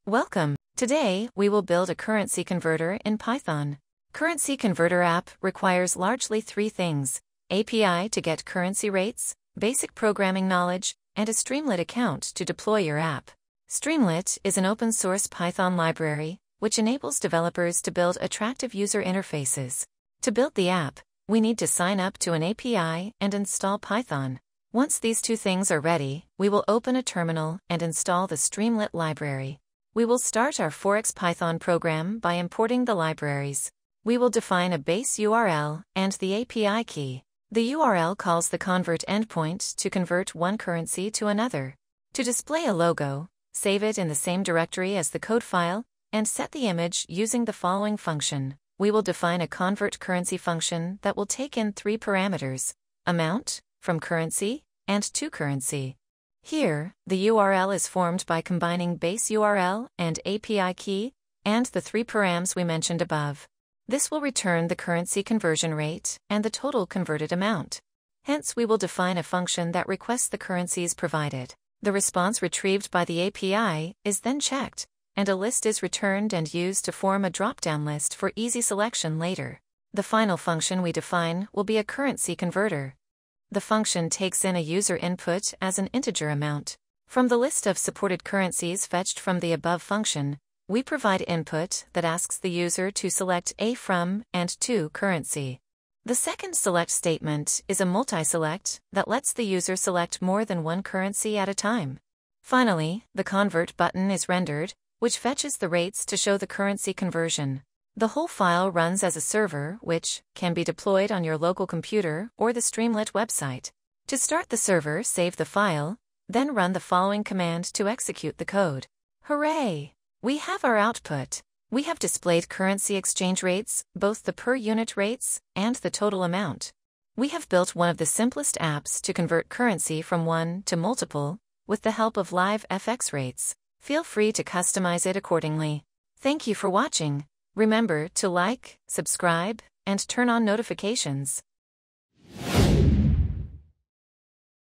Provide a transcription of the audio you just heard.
Welcome. Today, we will build a currency converter in Python. Currency converter app requires largely three things: API to get currency rates, basic programming knowledge, and a Streamlit account to deploy your app. Streamlit is an open-source Python library, which enables developers to build attractive user interfaces. To build the app, we need to sign up to an API and install Python. Once these two things are ready, we will open a terminal and install the Streamlit library. We will start our Forex Python program by importing the libraries. We will define a base URL and the API key. The URL calls the convert endpoint to convert one currency to another. To display a logo, save it in the same directory as the code file, and set the image using the following function. We will define a convert currency function that will take in three parameters: amount, from currency, and to currency. Here, the URL is formed by combining base URL and API key, and the three params we mentioned above. This will return the currency conversion rate and the total converted amount. Hence, we will define a function that requests the currencies provided. The response retrieved by the API is then checked, and a list is returned and used to form a drop-down list for easy selection later. The final function we define will be a currency converter. The function takes in a user input as an integer amount. From the list of supported currencies fetched from the above function, we provide input that asks the user to select a from and to currency. The second select statement is a multi-select that lets the user select more than one currency at a time. Finally, the convert button is rendered, which fetches the rates to show the currency conversion. The whole file runs as a server, which can be deployed on your local computer or the Streamlit website. To start the server, save the file, then run the following command to execute the code. Hooray! We have our output. We have displayed currency exchange rates, both the per unit rates and the total amount. We have built one of the simplest apps to convert currency from one to multiple, with the help of live FX rates. Feel free to customize it accordingly. Thank you for watching. Remember to like, subscribe, and turn on notifications.